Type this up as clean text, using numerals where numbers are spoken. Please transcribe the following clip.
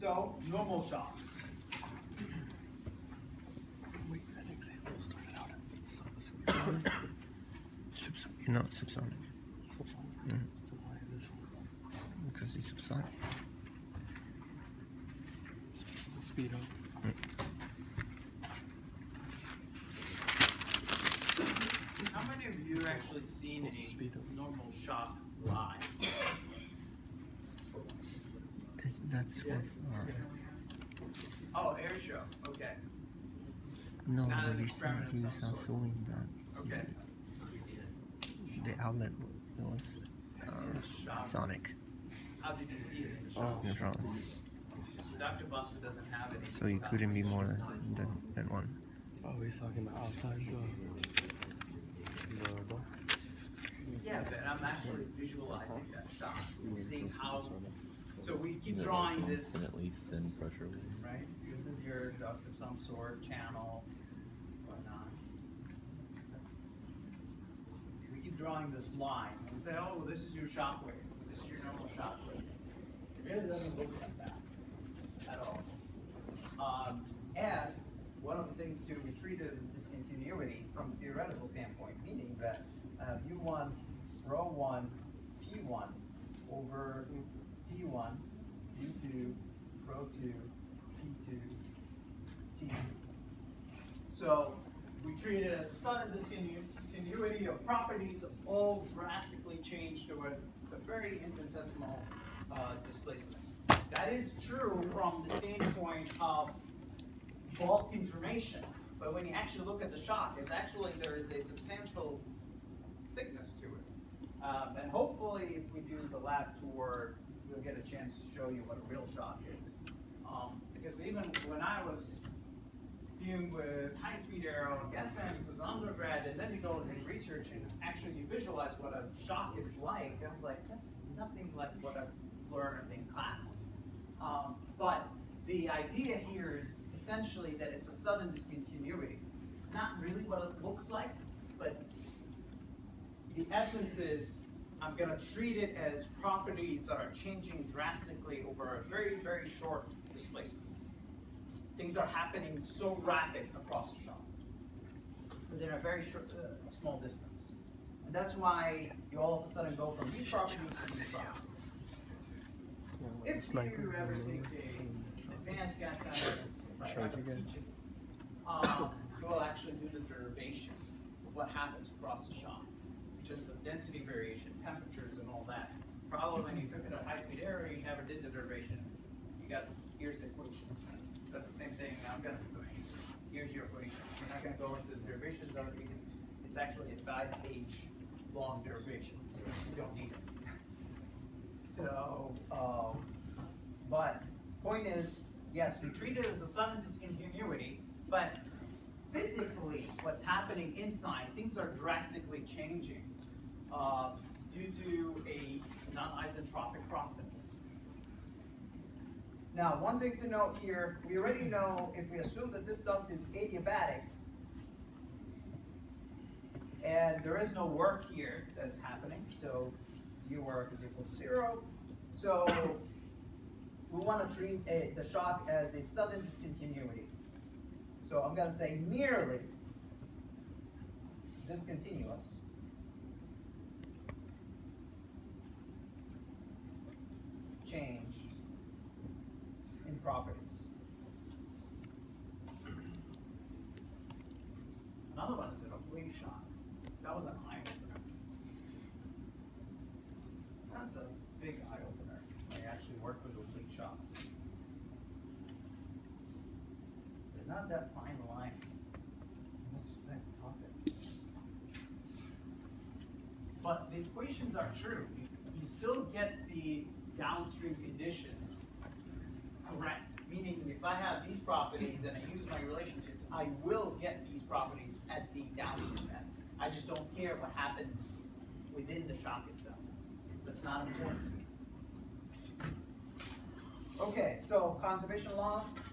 So, normal shocks. Wait, that example started out at subsonic. No, subsonic. Subsonic? So why is this one? Because it's subsonic. It's supposed to speed up. How many of you actually seen a normal shock live? That's for. Oh, air show. Okay. No, Not but an you experiment said he of was some sort. showing that Okay. the outlet was sonic. How did you see it in the Oh. shock? Neutral. So Dr. Buster doesn't have any. So you couldn't be more than one. Oh, he's talking about outside the door. Yeah, but I'm actually visualizing that shock and seeing how. So we keep drawing this. Infinitely thin pressure. Right? This is your duct of some sort, channel, whatnot. We keep drawing this line and we say, oh, well, this is your shock wave. This is your normal shock wave. It really doesn't look like that at all. And one of the things to treat it as a discontinuity from a theoretical standpoint, meaning that U1, rho 1, P1 over T1, U2, rho 2, P2, T2. So we treat it as a sudden discontinuity of properties all drastically changed to a very infinitesimal displacement. That is true from the standpoint of bulk information, but when you actually look at the shock, there is a substantial thickness to it. And hopefully, if we do the lab tour, we'll get a chance to show you what a real shock is. Because even when I was dealing with high-speed aero and gas dynamics as an undergrad, and then you go and research and actually you visualize what a shock is like, I was like, that's nothing like what I've learned in class. But the idea here is essentially that it's a sudden discontinuity. It's not really what it looks like, but the essence is I'm going to treat it as properties that are changing drastically over a very, very short displacement. Things are happening so rapid across the shock within a very short, small distance. And that's why you all of a sudden go from these properties to these properties. If you ever take an advanced gas dynamics, if I ever teach it, we'll actually do the derivation of what happens across the shock, which is of density variation, temperatures, and all that. Probably when you took it at high-speed aero, you never did the derivation. You got, here's the equations. That's the same thing I'm going to be doing. Here's your equations. We're not going to go into the derivations of it because it's actually a 5-page long derivation, so you don't need it. So, but point is, yes, we treat it as a sudden discontinuity, but physically, what's happening inside, things are drastically changing due to a non-isentropic process. Now, one thing to note here, we already know if we assume that this duct is adiabatic, and there is no work here that is happening, so U work is equal to 0. So we want to treat the shock as a sudden discontinuity. So I'm going to say merely discontinuous change in properties. Another one is an oblique shock. That was an eye opener. That's a big eye opener. I actually work with oblique shocks. There's not that fine line in this next topic. But the equations are true. You still get the downstream conditions correct. Meaning if I have these properties and I use my relationships, I will get these properties at the downstream end. I just don't care what happens within the shock itself. That's not important to me. Okay, so conservation laws.